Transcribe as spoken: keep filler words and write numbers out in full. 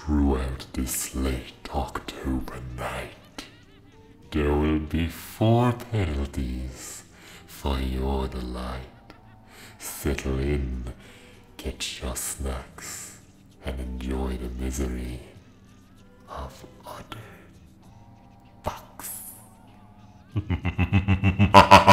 throughout this late October night, there will be four penalties for your delight. Settle in, get your snacks, and enjoy the misery of utter box.